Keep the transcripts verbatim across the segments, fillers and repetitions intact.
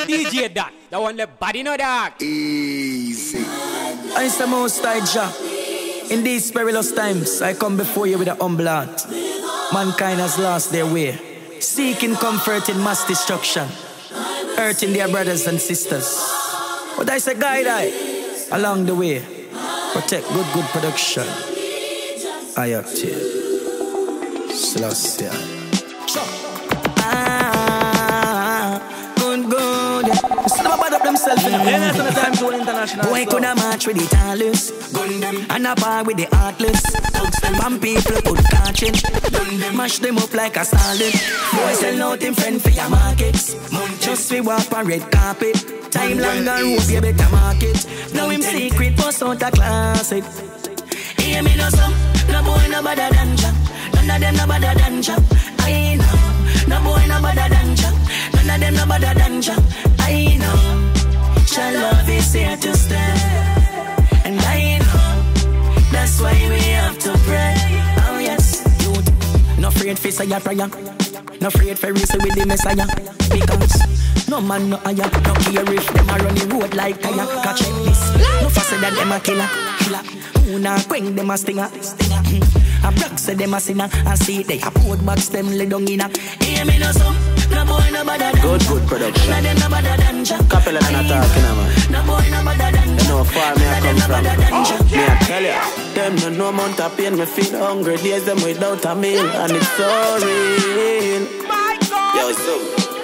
D J Dot, the one that body no dark. Easy. I am the Most High Jah. In these perilous times, I come before you with a humble heart. Mankind has lost their way, seeking comfort in mass destruction, hurting their brothers and sisters. But I say, guide I along the way, protect good, good production. I up to you. Celestia. Ah, good, good. It's not about themselves. Boy coulda march with the tallest, and a bar with the heartless. Some people could catch it, mash them up like a salad. Boy sell out him friend for your markets. Just we walk on red carpet. Time long and rope you better market. Now him secret bust out a classic. Hear me no some, no boy no better than Jah. None of them no better than Jah. I know, no boy no better than Jah. None of them no better than Jah. I know, Jah love is here to stay, and I know that's why we have to pray. Oh yes, youth, no afraid face a your prayer, no afraid for race with the Messiah, because no man no higher, no care if them a run the road like tire. Catch this, no faster than them a killer, killer. Who na queng them a stinger, stinger. A block say them a sinner, I see they a put box them lay down in a. Hear me no some, no boy no better than good, good production. None of them no better than Jah. Capella and a talking man. No boy no better than Jah. You know far me I come from. Me I tell ya, them no no amount of pain. Me feel hungry days them without a meal, and it's so real. Yo, so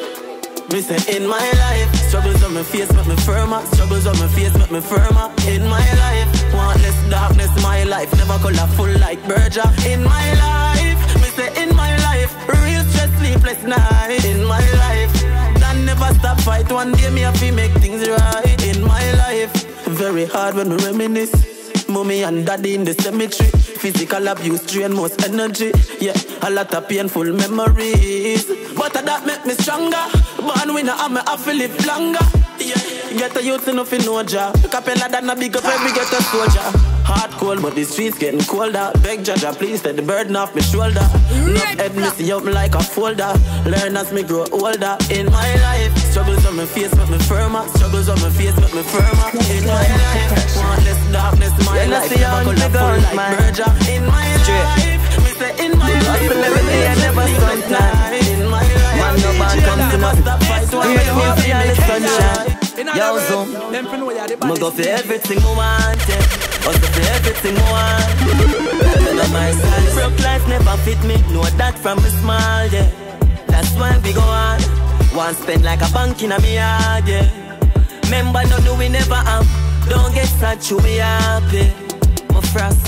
me say in my life, struggles on my face make me firmer. Struggles on my face make me firmer. In my life, want less darkness in my life. Never colorful like Berger. In my life, me say in my life, real stress, sleepless night. In my life, that never stop fight. One day me have to make things right. In my life, very hard when we reminisce. Mommy and daddy in the cemetery. Physical abuse drain most energy. Yeah, a lot of painful memories, but that make me stronger. Born winner, I'm a have to live longer. Yeah, get a youth enough in no job. Capella that na big up every get a soldier. Hard cold, but the streets getting colder. Beg Jaja, please take the burden off my shoulder. Enough head me see up like a folder. Learn as me grow older. In my life, struggles on my face make me firmer. Struggles on my face make me firmer. In my life, want less darkness in my life. Never colorful like Berger. In my life, me say in my life, every day I never sunshine. In my life, man no man comes to my stop fight. One day me feel the sunshine. Yo, so I'ma go for everything I want, yeah. Also for everything I want. Tell my side, broke life never fit me. Know that from a small, yeah. That's why we go on. Want spend like a bank in a me yard, yeah. Remember, no do we never have. Don't get sad, you be happy. My frost,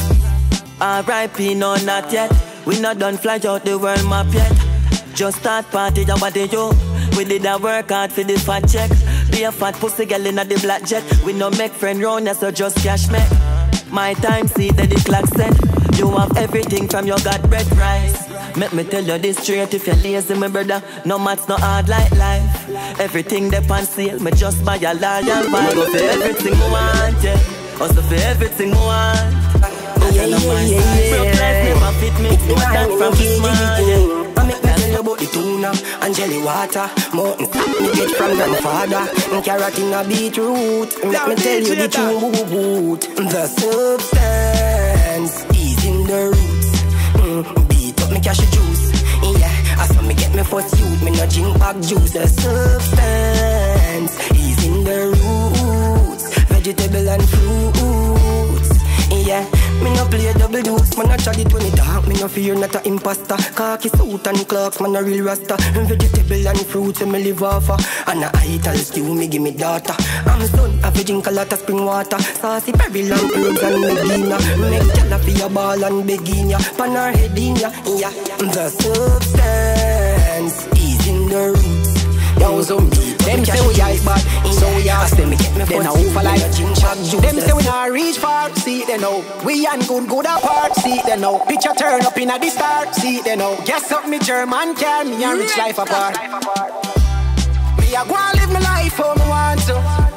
R I P, no not yet. We not done fly out the world map yet. Just start party, ya what they do. We did a work hard for the fat check. Be a fat pussy girl in a the black jet. We no make friend round ya, so just cash me. My time, see that the clock set. You have everything from your God bread rice. Make me tell you this straight, if you're lazy, my brother, no maths no hard like life. Everything they on sale, me just buy a loyal buy. Go for everything I want, yeah. Also for everything I want. Yeah, yeah, yeah, yeah. Broke life never fit me, no that from the small, yeah. I make me tell you about the tuna and jelly water. Mountain me get from grandfather. And carrot in a beetroot. Let me tell you the truth. The substance is in the roots. Mm, beat up me cashew juice. Yeah, I saw me get me first youth. Me no drink back juice. The substance is in the roots. Vegetable and fruits. Yeah, me no play double dose. Man a chat it when it dark. Me no fear not a imposter. Khaki suit and clocks, man a real rasta. Vegetable and fruits, me live off of. And a ital stew, me give me data. I'm son, I fi drink a lot of spring water. Saucy berry, long herbs and Medina. Make jala fi a ball and begin ya. Pan her head in ya, yeah. The substance is in the roots. Yo, zombie, them say we are bad, so we are say me get me then I over like them say we not reach far, see they know. We and good good apart, see they know. Picture turn up in a the start, see they know. Guess up me German can me and rich life apart. Me a go and live my life how me want to.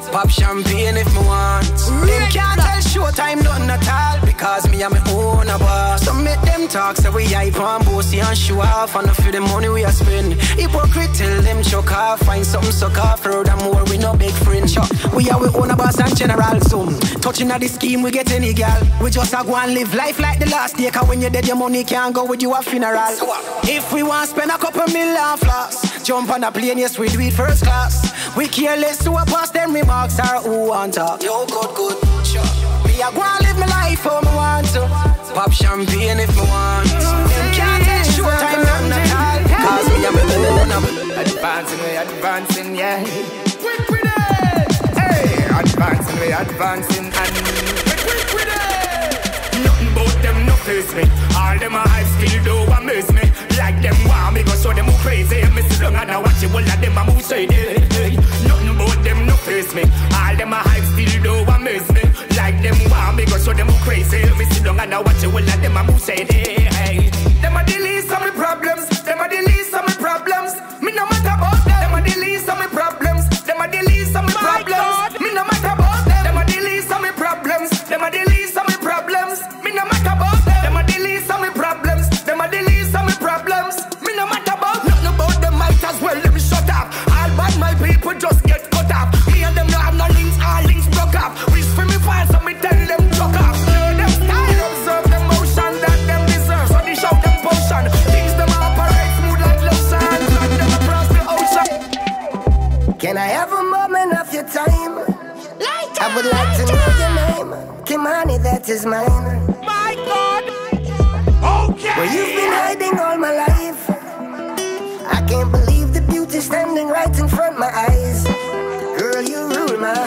Pop champagne if me want. Them can't tell showtime nothing at all, because me and me own a boss. So make them talk, say we hype and bossy and show off, and for the money we are spend. Hypocrite tell them choke off, find something suck off. Furthermore we no big friend shop. We are we own a boss and general soon. Touching at the scheme we get any girl. We just a go and live life like the last day, cause when you're dead your money can't go with you a funeral. So, if we want spend a couple million floss, jump on a plane, yes we do it first class. We careless to a pass them remarks or who want talk. Yo good good, sure. Me a go and live my life how me want to. Pop champagne if me want. Them can't tell showtime nothing at all, cause me a me own a. Advancing we advancing, yeah. Quick with it. Hey, advancing we advancing and quick with it. Nothing but them no face me. All them a hype still do amaze me. Like them want me go show them who crazy. Me sit down and I watch it, all of them a move shady. Nothing but them no face me. All them a hype still do amaze me. Like them want me go show them who crazy. Me sit down and I watch it, all of them a move shady. Them a the least of my problems. Them a the least of my problems. Me no matter about them. Them a the least of my problems. Them a the least of my problems. Me no matter about them. Them a the least of my problems. Them a the least of my problems. Me no matter about them. Them a the least of my problems. Them a the least of my problems. Me no matter about nothing about them. Might as well let me shut up. All bad my people just get cut off. Me and them no have no links. All links broke off. Wish for me fire, so me tell them chuck off. Know them style, observe them motion that them deserve. So they shout them potion. Things them operate smooth like lotion. Like them across the ocean. Can I have a moment of your time? Light I would like to know your name. Kimani, that is mine. My God. Okay. Where you've been hiding all my life. I can't believe the beauty standing right in front of my eyes. Girl, you rule my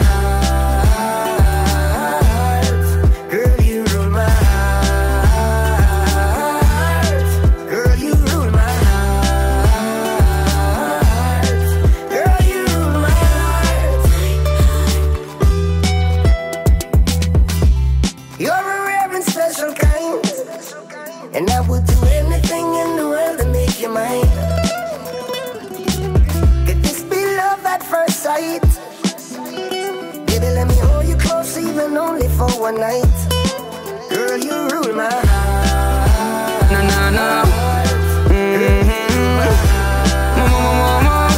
heart. Girl, you rule my heart. Girl, you rule my heart. Girl, you rule my heart. You're a rare and special kind, and I would do anything in the world to make you mine. Could this be love at first sight? Baby, let me hold you close even only for one night. Girl, you rule my heart. Na na na. Mm-hmm. Mama, mama, mama.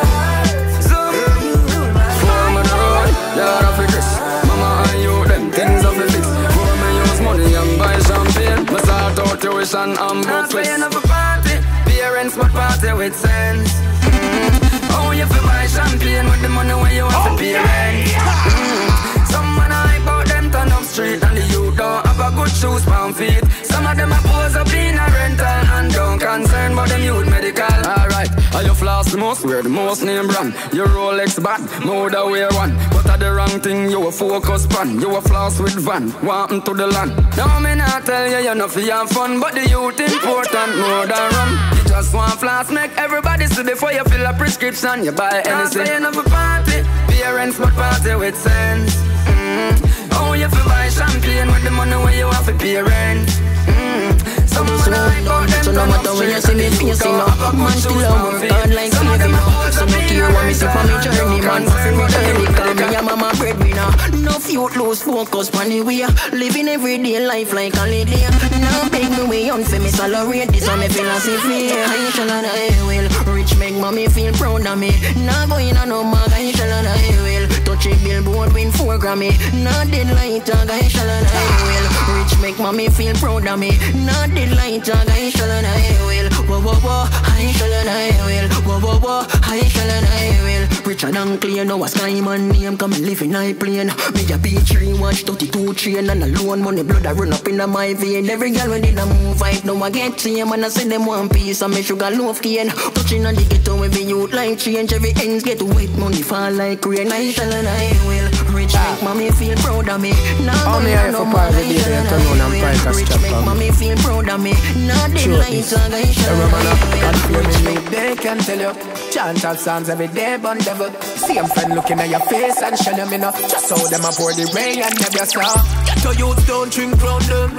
Zoom. Girl, you rule my heart. Form of the road, yard of the Chris. Mama and you, them things of the fix. For me use money and buy champagne. Me start out tuition and book list. Not a party, parents but party with sense. Mm-hmm. Oh, you fi buy champagne with the money when you have to pay rent. Mm-hmm. Some man hype out them turn up street, and the youth don't have a good shoes pound feet. Some of them a pose up in a rental and don't concern about them youth medical. Alright, are you floss the most? Wear the most name brand. Your Rolex bad, more than wear one. But are the wrong thing you a focus pan. You a floss with van, walking to the land. Now me not tell you you not fi have fun, but the youth important more than rum. You just want floss, make everybody see before you fill a prescription. You buy anything. Not enough a party, parents but party with sense. Mm-hmm. Oh, you fi buy champagne with the money when you have to pay rent. Mm-hmm. Some man hype out them so no matter when you see me face, you know, man still a work hard like slave, you know. So no care what me see from me journey, man. Nothing but early, call me a mama breadwinner. No youth lose focus on the way. Living everyday life like a lady. Now beg me way on for me salary. This one me philosophy. I shall not I will. Rich make mommy feel proud of me. Now going on no mag, I shall not I will. Touch a billboard win four Grammy. Now dead light tag, I shall not I will. Rich make mommy feel proud of me. Now dead light tag, I shall not I will. Whoa whoa whoa, I shall not I will. Whoa whoa whoa, I shall not I will. Richard and clear, now a sky man name come and live in high plane. Me a B three watch thirty-two train and alone money blood I run up in my vein. Every girl when they da move vibe, now I get tame and I send them one piece of me sugar loaf cane. Touching on the ghetto every youth like change, every ends get wet, money fall like rain. I shall and I will. Rich make mommy feel proud of me. Now me here for part of the day and turn on and fight a strap. Rich make mommy feel proud of me. Now they lights and I shall and I will. Rich make they can tell you. Chant of songs every day, but devil. See them friend looking at your face and shell them in up. Just how them a pour the rain and never saw. Get to youth don't drink round them.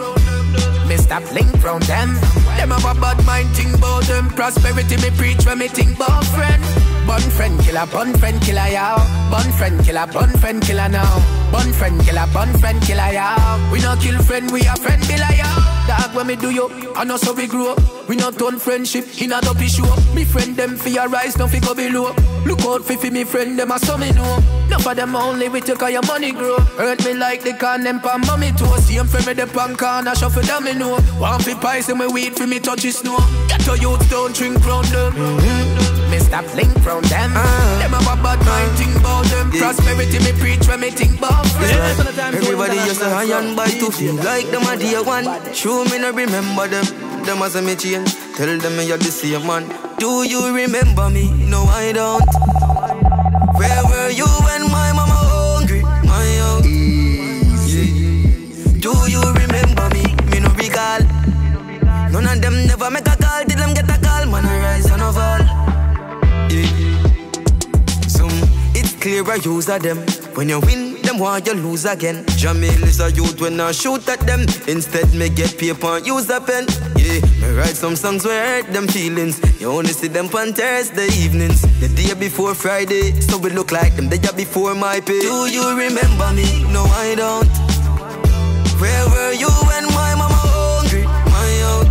Mister Blink round them. Them have a bad mind think about them. Prosperity me preach when me think about friend. Bun friend kill killer, bun friend killer, yo. Bun friend killer, bun friend killer now. Bun friend killer, bun friend killer, yo. We no kill friend, we a friend killer, yo. Dog when me do yo, I know so we grow up. We not turn friendship, he not up issue. Me friend them for your rise, don't fi go below. Look out fi fi me friend them, a so me know. Enough of them only we take all your money grow. Hurt me like they can them pan mommy too. See him for me the pan can a shuffle them me know. One fi pies and me weed fi me touch his snow. Get your youth don't drink round them. Mm-hmm. Me stop link round them. Uh, them have a bad mind think about them. Yeah. Prosperity me preach when me think about friends. Yeah. Everybody used to high and buy to feel like them a dear one. True me no remember them. Them as a me change. Tell them me you're the same man. Do you remember me? No I don't. Where were you when my mama hungry? My young yeah. Do you remember me? Me no recall. None of them never make a call. Did them get a call? Man I rise and of all yeah. Some it's clear I use of them. When you win, them want you lose again. Jamil is a youth when I shoot at them. Instead me get paper and use a pen. Yeah, me write some songs where hurt them feelings. You only see them on Thursday evenings. The day before Friday, so we look like them the day before my pay. Do you remember me? No I don't. Where were you when my mama hungry? My young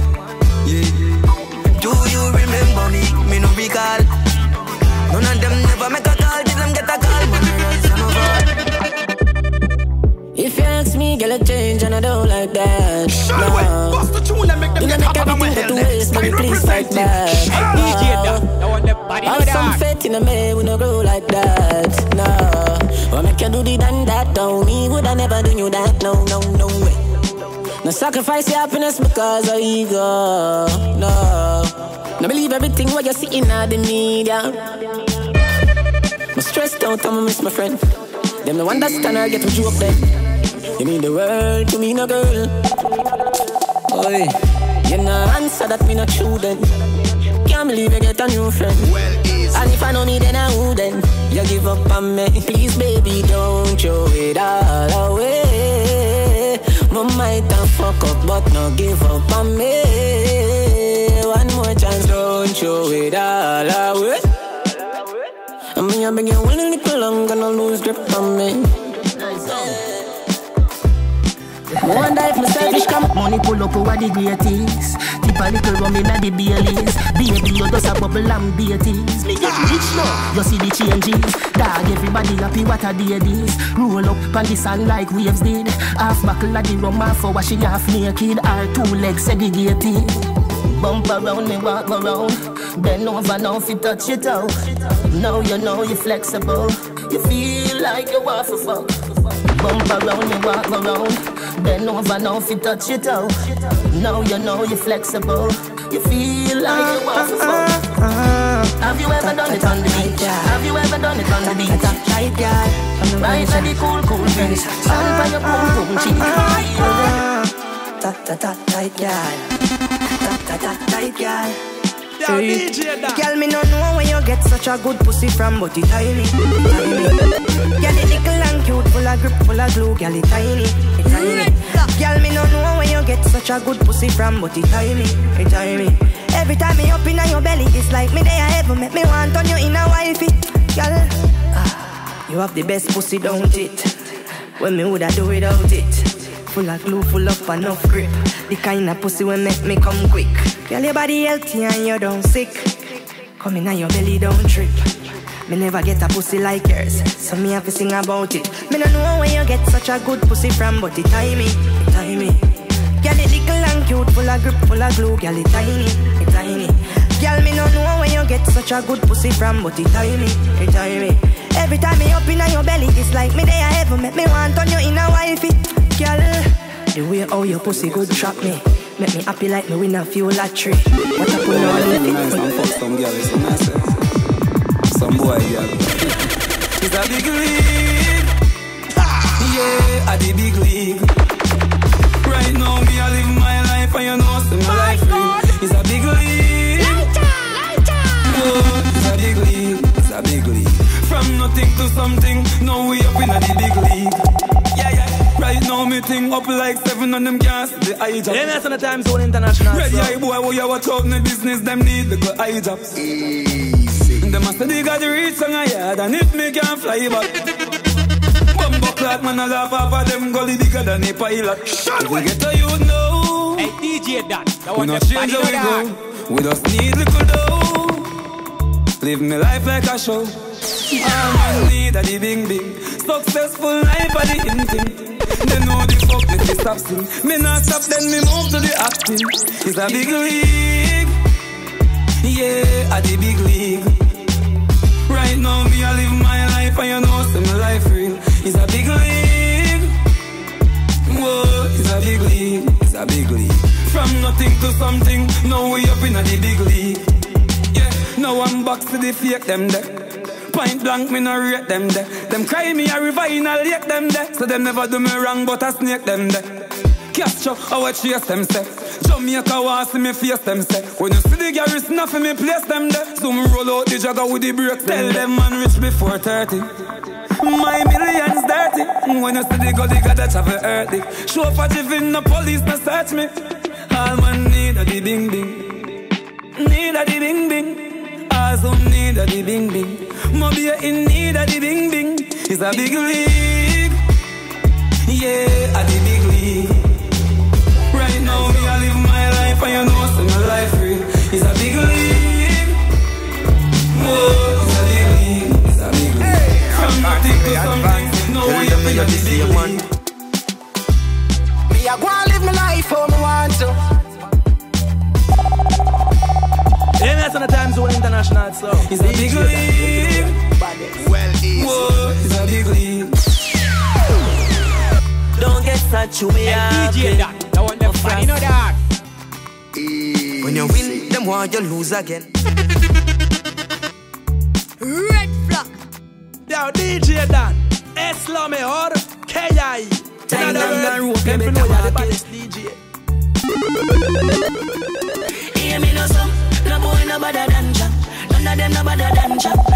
yeah. Do you remember me? Me no recall. None of them never make a call. Did them get a call? Man, I rise and over. If you ask me, girl, I change and I don't like that. Sure, no. wait, bust the tune and make them you get make hotter than my everything hell. that waste, baby, please fight back. I have some faith in a man, we no grow like that. No, what make you do the done that? Don't me, would I never do you that? No, no, no way. No sacrifice your happiness because of ego. No, no believe everything what you see in the media. I'm stressed out, I'ma miss my friend. Them no understand I get what you up then. You mean the world to me, no girl. Oi, you no answer that me not true then. Can't believe you get a new friend. Well, easy. And if I know me, then I wouldn't. You give up on me, please, baby, don't throw it all away. Mom might have fuck up, but no give up on me. One more chance, don't throw it all away. I mean, I've been getting a little long, gonna lose grip on me. One day if my selfish come money pull up over the greatest. Tip a little rum inna the Baileys. Baby, you just a bubble and beaties. Me get rich now, you see the changes. Dog, everybody happy what a day this. Roll up on the sand like waves did. Half buckle of the rum, half for washing half naked. Our two legs segregated. Bump around me, walk around. Bend over now if you touch it out. Now you know you're flexible. You feel like you want to fuck. Bump around me, walk around. Bend over now if you touch it out. Now you know you're flexible. You feel like you want to fuck. Have you ever done it on the beach? Have you ever done it on the beach? Tight girl, right at the cool, cool breeze. Stand by your pum pum cheek. Ta ta ta tight girl. Ta ta ta tight girl. Hey. Girl, me no know when you get such a good pussy from, but it tiny, tiny. Girl, it little and cute, full of grip, full of glue. Girl, it tiny, it tiny. Girl, me no know when you get such a good pussy from, but it tiny, it tiny. Every time me up in your belly, it's like me there ever make me want turn you in a wifey. Girl, ah, you have the best pussy, don't it? When me woulda do without it. Full of glue, full of enough grip. The kind of pussy will make me come quick. Girl, your body healthy and you don't sick. Come in and your belly don't trip. Me never get a pussy like yours, so me have to sing about it. Me don't know where you get such a good pussy from, but it tiny, it tiny. Girl, it little and cute, full of grip, full of glue. Girl, it tiny, it tiny. Girl, me don't know where you get such a good pussy from, but it tiny, it tiny. Every time me up in your belly, it's like me there ever make me want turn you in a wifey. Girl, the way how your pussy good trap me, make me happy like me win a few lottery. What I put on the nice and fuck some girl, it's so nice. Some boy girl. It's a big league. Yeah, a the big league. Right now me I live my life and you know see my life real. It's a big league. Oh, it's a big league. It's a big league. From nothing to something, now we up in a the big league. Yeah, yeah. Right now me think up like seven on them gas. The eye job. Yeah, that's on the Time Zone International. Ready eye boy, we you watch out in the business. Them need the good eye jobs. Easy. Them a say they got the reach on a yard, and if me can't fly back. Bumbo clock man a laugh off of them gully bigger than a pilot. If we get to you now, Hey D J Dan, we not change how we go. We just need little dough. Live me life like a show. All man need a the bing bing. Successful life a the in thing. They know the fuck me fi stop sing. Me not stop then me move to the acting. It's a big league. Yeah, a the big league. Right now me I live my life and you know say my life real. It's a big league. Whoa, it's a big league. It's a big league. From nothing to something, now we up in a the big league. Yeah, now I'm back to the fake them there. Point blank, me no rate them there. Them cry me a river in a lake them there. So them never do me wrong, but I snake them there. Catch up, I watch chase them say. Jamaica want see me face them say. When you see the garrison off me place them there. So me roll out the jagger with the brakes. Tell them man rich before thirty. My millions dirty. When you see the gully got that have a earthy. Show for Jivin, the police no search me. All man need a the bing bing. Need a the bing bing. All some need a the bing bing. Moby in need a the bing bing. It's a big league. Yeah, a the big league. Right now me I live my life and you know say my life real. It's a big league. Whoa, it's a big league. It's a big league. Hey, from nothing to something. No way up in the big league. Me I go and live my life how me want to. Yeah, that's on the Time Zone International, so it's a big league. Well, easy. Whoa, it's a big league. Don't get such a way. Hey D J Dan, I want them funny, you know that. When you win, them want you lose again. Red flag. Yo, D J Dan, S-Lo mejor que hay. Time down the road, Them me know make you're the a baddest D J. Hear me no some, no boy no better than Jack. None of them no better than Jack.